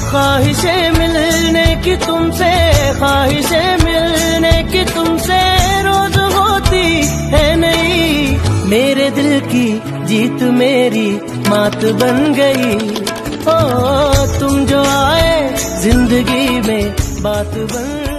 ख्वाहिशें मिलने की तुमसे, ख्वाहिशें मिलने की तुमसे रोज होती है नहीं। मेरे दिल की जीत मेरी मात बन गई। ओ तुम जो आए जिंदगी में बात बन